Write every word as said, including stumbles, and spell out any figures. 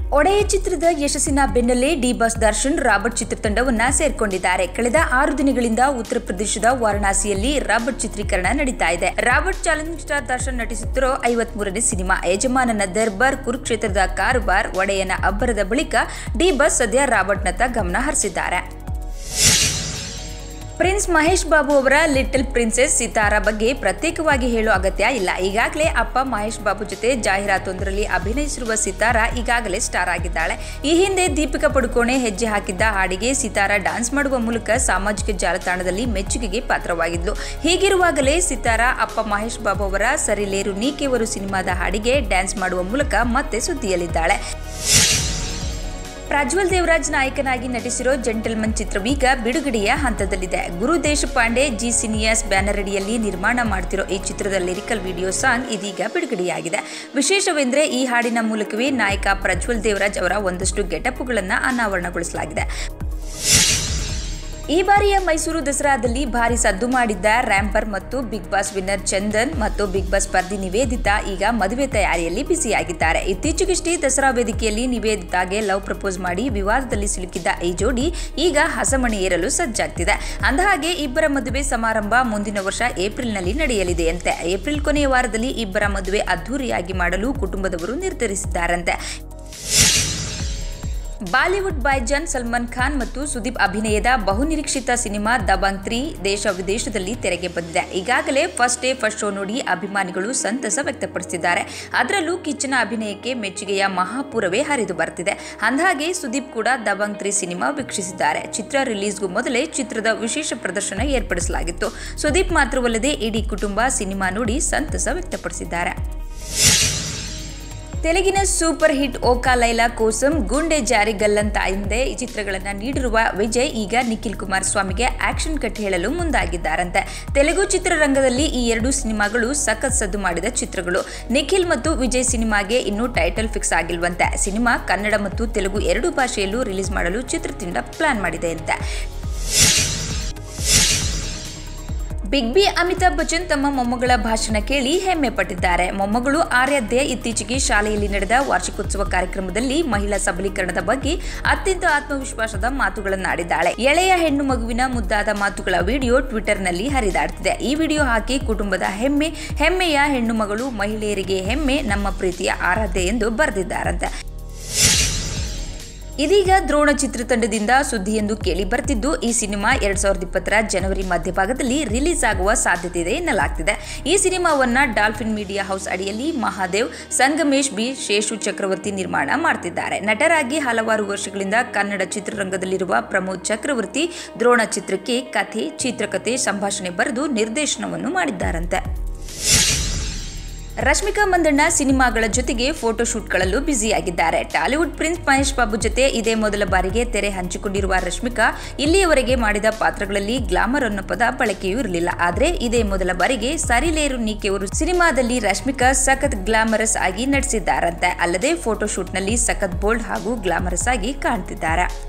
ಒಡೆಯ ಚಿತ್ರದ ಯಶಸ್ಸಿನ ಬೆನ್ನಲ್ಲೇ ಡಿ ಬಾಸ್ ದರ್ಶನ್ ರಾಬರ್ಟ್ ಚಿತ್ರತಂಡವನ್ನ ಸೇರ್ಕೊಂಡಿದ್ದಾರೆ. ಕಳೆದ ಆರು ದಿನಗಳಿಂದ ಉತ್ತರ ಪ್ರದೇಶದ ವಾರಣಾಸಿಯಲ್ಲಿ ರಾಬರ್ಟ್ ಚಿತ್ರೀಕರಣ ನಡೀತಾ ಇದೆ. ರಾಬರ್ಟ್ ಚಾಲೆಂಜಿಂಗ್ ಸ್ಟಾರ್ ದರ್ಶನ್ ನಟಿಸುತ್ತಿರೋ ಐವತ್ತ್ ಮೂರನೇ ಸಿನಿಮಾ ಯಜಮಾನನ ದರ್ಬಾರ್ ಕುರುಕ್ಷೇತ್ರದ ಕಾರುಬಾರ್ ಒಡೆಯನ ಅಬ್ಬರದ ಬಳಿಕ ಡಿ ಬಾಸ್ ಸದ್ಯ ರಾಬರ್ಟ್ನತ್ತ ಗಮನ ಹರಿಸಿದ್ದಾರೆ. ಪ್ರಿನ್ಸ್ ಮಹೇಶ್ ಬಾಬು ಅವರ ಲಿಟಲ್ ಪ್ರಿನ್ಸೆಸ್ ಸಿತಾರಾ ಬಗ್ಗೆ ಪ್ರತ್ಯೇಕವಾಗಿ ಹೇಳೋ ಅಗತ್ಯ ಇಲ್ಲ. ಈಗಾಗಲೇ ಅಪ್ಪ ಮಹೇಶ್ ಬಾಬು ಜೊತೆ ಜಾಹೀರಾತೊಂದರಲ್ಲಿ ಅಭಿನಯಿಸಿರುವ ಸಿತಾರಾ ಈಗಾಗಲೇ ಸ್ಟಾರ್ ಆಗಿದ್ದಾಳೆ. ಈ ಹಿಂದೆ ದೀಪಿಕಾ ಪಡುಕೋಣೆ ಹೆಜ್ಜೆ ಹಾಕಿದ್ದ ಹಾಡಿಗೆ ಸಿತಾರಾ ಡ್ಯಾನ್ಸ್ ಮಾಡುವ ಮೂಲಕ ಸಾಮಾಜಿಕ ಜಾಲತಾಣದಲ್ಲಿ ಮೆಚ್ಚುಗೆಗೆ ಪಾತ್ರವಾಗಿದ್ಲು. ಹೀಗಿರುವಾಗಲೇ ಸಿತಾರಾ ಅಪ್ಪ ಮಹೇಶ್ ಬಾಬು ಅವರ ಸರಿಲೇರು ನೀಕೆವರು ಸಿನಿಮಾದ ಹಾಡಿಗೆ ಡ್ಯಾನ್ಸ್ ಮಾಡುವ ಮೂಲಕ ಮತ್ತೆ ಸುದ್ದಿಯಲ್ಲಿದ್ದಾಳೆ. ಪ್ರಜ್ವಲ್ ದೇವರಾಜ್ ನಾಯಕನಾಗಿ ನಟಿಸಿರೋ ಜೆಂಟಲ್ಮನ್ ಚಿತ್ರವೀಗ ಬಿಡುಗಡೆಯ ಹಂತದಲ್ಲಿದೆ. Guru Deshpande G cinemas banner ಅಡಿಯಲ್ಲಿ ನಿರ್ಮಾಣ ಮಾಡ್ತಿರೋ ಈ ಚಿತ್ರದ ಲಿರಿಕಲ್ ವಿಡಿಯೋ ಸಾಂಗ್ ಇದೀಗ ಬಿಡುಗಡೆಯಾಗಿದೆ. ವಿಶೇಷವೆಂದರೆ ಈ ಹಾಡಿನ ಮೂಲಕವೇ ನಾಯಕ ಪ್ರಜ್ವಲ್ ದೇವರಾಜ್ ಅವರ ಒಂದಷ್ಟು ಗೆಟಪ್ಗಳನ್ನು ಅನಾವರಣಗೊಳಿಸಲಾಗಿದೆ. ಈ ಬಾರಿಯ ಮೈಸೂರು ದಸರಾದಲ್ಲಿ ಭಾರಿ ಸದ್ದು ಮಾಡಿದ್ದ ರ್ಯಾಂಪರ್ ಮತ್ತು ಬಿಗ್ ಬಾಸ್ ವಿನ್ನರ್ ಚಂದನ್ ಮತ್ತು ಬಿಗ್ ಬಾಸ್ ಸ್ಪರ್ಧಿ ನಿವೇದಿತಾ ಈಗ ಮದುವೆ ತಯಾರಿಯಲ್ಲಿ ಬ್ಯುಸಿಯಾಗಿದ್ದಾರೆ. ಇತ್ತೀಚೆಗಷ್ಟೇ ದಸರಾ ವೇದಿಕೆಯಲ್ಲಿ ನಿವೇದಿತಾಗೆ ಲವ್ ಪ್ರಪೋಸ್ ಮಾಡಿ ವಿವಾದದಲ್ಲಿ ಸಿಲುಕಿದ್ದ ಈ ಜೋಡಿ ಈಗ ಹಸಮಣೆ ಏರಲು ಸಜ್ಜಾಗ್ತಿದೆ. ಅಂದಹಾಗೆ ಇಬ್ಬರ ಮದುವೆ ಸಮಾರಂಭ ಮುಂದಿನ ವರ್ಷ ಏಪ್ರಿಲ್ನಲ್ಲಿ ನಡೆಯಲಿದೆಯಂತೆ. ಏಪ್ರಿಲ್ ಕೊನೆಯ ವಾರದಲ್ಲಿ ಇಬ್ಬರ ಮದುವೆ ಅದ್ದೂರಿಯಾಗಿ ಮಾಡಲು ಕುಟುಂಬದವರು ನಿರ್ಧರಿಸಿದ್ದಾರಂತೆ. ಬಾಲಿವುಡ್ ಬಾಯ್ಜಾನ್ ಸಲ್ಮಾನ್ ಖಾನ್ ಮತ್ತು ಸುದೀಪ್ ಅಭಿನಯದ ಬಹುನಿರೀಕ್ಷಿತ ಸಿನಿಮಾ ದಬಾಂಗ್ ತ್ರೀ ದೇಶ ವಿದೇಶದಲ್ಲಿ ತೆರೆಗೆ ಬಂದಿದೆ. ಈಗಾಗಲೇ ಫಸ್ಟ್ ಡೇ ಫಸ್ಟ್ ಶೋ ನೋಡಿ ಅಭಿಮಾನಿಗಳು ಸಂತಸ ವ್ಯಕ್ತಪಡಿಸಿದ್ದಾರೆ. ಅದರಲ್ಲೂ ಕಿಚ್ಚನ ಅಭಿನಯಕ್ಕೆ ಮೆಚ್ಚುಗೆಯ ಮಹಾಪೂರವೇ ಹರಿದು ಬರ್ತಿದೆ. ಅಂದಹಾಗೆ ಸುದೀಪ್ ಕೂಡ ದಬಾಂಗ್ ತ್ರೀ ಸಿನಿಮಾ ವೀಕ್ಷಿಸಿದ್ದಾರೆ. ಚಿತ್ರ ರಿಲೀಸ್ಗೂ ಮೊದಲೇ ಚಿತ್ರದ ವಿಶೇಷ ಪ್ರದರ್ಶನ ಏರ್ಪಡಿಸಲಾಗಿತ್ತು. ಸುದೀಪ್ ಮಾತ್ರವಲ್ಲದೆ ಇಡೀ ಕುಟುಂಬ ಸಿನಿಮಾ ನೋಡಿ ಸಂತಸ ವ್ಯಕ್ತಪಡಿಸಿದ್ದಾರೆ. ತೆಲುಗಿನ ಸೂಪರ್ ಹಿಟ್ ಓಕಾ ಲೈಲಾ ಕೋಸಂ ಗುಂಡೆ ಜಾರಿ ಗಲ್ಲಂತ ಎಂದೇ ಈ ಚಿತ್ರಗಳನ್ನು ನೀಡಿರುವ ವಿಜಯ್ ಈಗ ನಿಖಿಲ್ ಕುಮಾರಸ್ವಾಮಿಗೆ ಆಕ್ಷನ್ ಕಟ್ ಹೇಳಲು ಮುಂದಾಗಿದ್ದಾರಂತೆ. ತೆಲುಗು ಚಿತ್ರರಂಗದಲ್ಲಿ ಈ ಎರಡು ಸಿನಿಮಾಗಳು ಸಖತ್ ಸದ್ದು ಮಾಡಿದ ಚಿತ್ರಗಳು. ನಿಖಿಲ್ ಮತ್ತು ವಿಜಯ್ ಸಿನಿಮಾಗೆ ಇನ್ನೂ ಟೈಟಲ್ ಫಿಕ್ಸ್ ಆಗಿಲ್ವಂತೆ. ಸಿನಿಮಾ ಕನ್ನಡ ಮತ್ತು ತೆಲುಗು ಎರಡು ಭಾಷೆಯಲ್ಲೂ ರಿಲೀಸ್ ಮಾಡಲು ಚಿತ್ರತಂಡ ಪ್ಲಾನ್ ಮಾಡಿದೆ ಅಂತೆ. ಬಿಗ್ ಬಿ ಅಮಿತಾಬ್ ಬಚ್ಚನ್ ತಮ್ಮ ಮೊಮ್ಮಗಳ ಭಾಷಣ ಕೇಳಿ ಹೆಮ್ಮೆ ಪಟ್ಟಿದ್ದಾರೆ. ಮೊಮ್ಮಗಳು ಆರ್ಯಾಧ್ಯ ಇತ್ತೀಚೆಗೆ ಶಾಲೆಯಲ್ಲಿ ನಡೆದ ವಾರ್ಷಿಕೋತ್ಸವ ಕಾರ್ಯಕ್ರಮದಲ್ಲಿ ಮಹಿಳಾ ಸಬಲೀಕರಣದ ಬಗ್ಗೆ ಅತ್ಯಂತ ಆತ್ಮವಿಶ್ವಾಸದ ಮಾತುಗಳನ್ನಾಡಿದ್ದಾಳೆ. ಎಳೆಯ ಹೆಣ್ಣು ಮಗುವಿನ ಮುದ್ದಾದ ಮಾತುಗಳ ವಿಡಿಯೋ ಟ್ವಿಟರ್ನಲ್ಲಿ ಹರಿದಾಡ್ತಿದೆ. ಈ ವಿಡಿಯೋ ಹಾಕಿ ಕುಟುಂಬದ ಹೆಮ್ಮೆ, ಹೆಮ್ಮೆಯ ಹೆಣ್ಣು ಮಗಳು, ಮಹಿಳೆಯರಿಗೆ ಹೆಮ್ಮೆ, ನಮ್ಮ ಪ್ರೀತಿಯ ಆರಾಧ್ಯ ಎಂದು ಬರೆದಿದ್ದಾರಂತೆ. ಇದೀಗ ದ್ರೋಣ ಚಿತ್ರತಂಡದಿಂದ ಸುದ್ದಿಯೊಂದು ಕೇಳಿ ಬರ್ತಿದ್ದು, ಈ ಸಿನಿಮಾ ಎರಡ್ ಸಾವಿರದ ಇಪ್ಪತ್ತರ ಜನವರಿ ಮಧ್ಯಭಾಗದಲ್ಲಿ ರಿಲೀಸ್ ಆಗುವ ಸಾಧ್ಯತೆ ಇದೆ ಎನ್ನಲಾಗ್ತಿದೆ. ಈ ಸಿನಿಮಾವನ್ನ ಡಾಲ್ಫಿನ್ ಮೀಡಿಯಾ ಹೌಸ್ ಅಡಿಯಲ್ಲಿ ಮಹಾದೇವ್, ಸಂಗಮೇಶ್ ಬಿ, ಶೇಷು ಚಕ್ರವರ್ತಿ ನಿರ್ಮಾಣ ಮಾಡ್ತಿದ್ದಾರೆ. ನಟರಾಗಿ ಹಲವಾರು ವರ್ಷಗಳಿಂದ ಕನ್ನಡ ಚಿತ್ರರಂಗದಲ್ಲಿರುವ ಪ್ರಮೋದ್ ಚಕ್ರವರ್ತಿ ದ್ರೋಣ ಚಿತ್ರಕ್ಕೆ ಕಥೆ, ಚಿತ್ರಕಥೆ, ಸಂಭಾಷಣೆ ಬರೆದು ನಿರ್ದೇಶನವನ್ನು ಮಾಡಿದ್ದಾರಂತೆ. ರಶ್ಮಿಕಾ ಮಂದಣ್ಣ ಸಿನಿಮಾಗಳ ಜೊತೆಗೆ ಫೋಟೋಶೂಟ್ಗಳಲ್ಲೂ ಬ್ಯುಸಿಯಾಗಿದ್ದಾರೆ. ಟಾಲಿವುಡ್ ಪ್ರಿನ್ಸ್ ಮಹೇಶ್ ಬಾಬು ಜೊತೆ ಇದೇ ಮೊದಲ ಬಾರಿಗೆ ತೆರೆ ಹಂಚಿಕೊಂಡಿರುವ ರಶ್ಮಿಕಾ ಇಲ್ಲಿಯವರೆಗೆ ಮಾಡಿದ ಪಾತ್ರಗಳಲ್ಲಿ ಗ್ಲಾಮರ್ ಅನ್ನೋ ಪದ ಬಳಕೆಯೂ ಇರಲಿಲ್ಲ. ಆದರೆ ಇದೇ ಮೊದಲ ಬಾರಿಗೆ ಸರಿಲೇರು ನೀಕೆವರು ಸಿನಿಮಾದಲ್ಲಿ ರಶ್ಮಿಕಾ ಸಖತ್ ಗ್ಲಾಮರಸ್ ಆಗಿ ನಟಿಸಿದ್ದಾರಂತೆ. ಅಲ್ಲದೆ ಫೋಟೋಶೂಟ್ನಲ್ಲಿ ಸಖತ್ ಬೋಲ್ಡ್ ಹಾಗೂ ಗ್ಲಾಮರಸ್ ಆಗಿ ಕಾಣ್ತಿದ್ದಾರೆ.